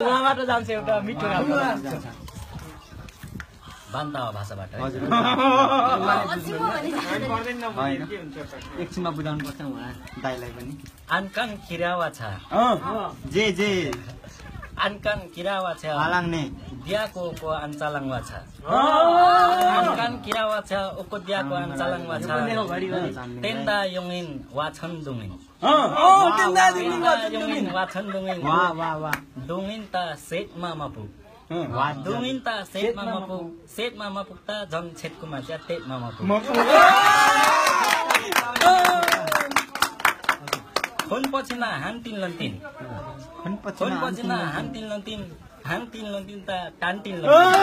उहाँबाट जान्छ एउटा मिठो राम्रो बान्तावा भाषाबाट एकछिनमा बुझाउनु पर्छ उहाँ दाइलाई पनि आनकान किरावा छ जे आनकान किरावा छ हालाङ्ने दियाको को अञ्चलाङवा छ आनकान किरावा छ ओको दियाको अञ्चलाङवा छ तेन्दा योङिन वाछन दुङिन तेन्दा योङिन वाछन दुङिन वाह दुङिन त सेट मामापु दुङिन त सेट मामापु त जन छेटकुमा च्या तेट मामापु फोन पछिना हान्तिन लन्तिन फोन पछिना हान्तिन लन्तिन त टान्टिन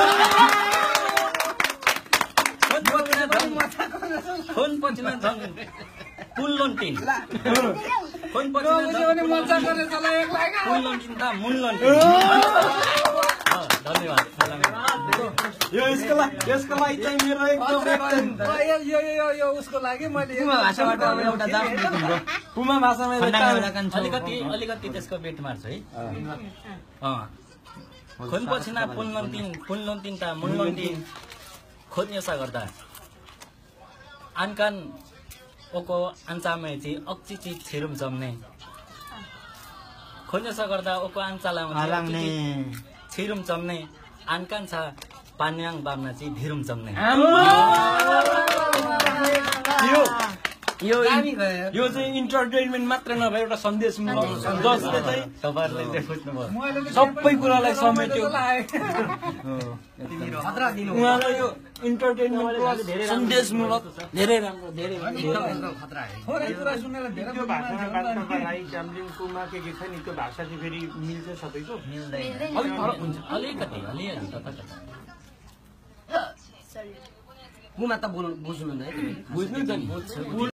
फोन पछिना झन् पुल लन्टिन फोन पछिना पुल लन्टिन त मुन लन्टिन धन्यवाद यसको लागि चाहिँ मेरो एकदम यो उसको लागि मैले भाषाबाट एउटा जाम पुमा भाषामा अलिकति त्यसको बेट मार्छु है खोन पछिना पुन लन्तिन त मुन लन्टिन खोन यसो गर्दा आनकान ओको आन्चामे चाहिँ अक्चिची छिरुम जम्ने खोन यसो गर्दा ओको आन्चालामा छिरुम जम्ने आनकान छ पान्याङ बामना चाहिँ भिरुम जम्ने यो चाहिँ इन्टरटेनमेन्ट मात्र नभए एउटा सन्देशमूलक जसले चाहिँ तपाईहरुले देख्नुभयो सबै कुरालाई समेट्यो उहाँलाई यो इन्टरटेनमेन्ट सन्देशमूलक धेरै राम्रो धेरै खतरा है थोरै कुरा सुनेर धेरै त्यो भाषामा बात गर्नलाई क्याम्लिङकोमा के छ नि त्यो भाषा चाहिँ फेरि मिल्छ सबैको मिल्दैन अलिक फरक हुन्छ अलिकति कता कुमा त बुझ्नु नि बुझ्नु त नि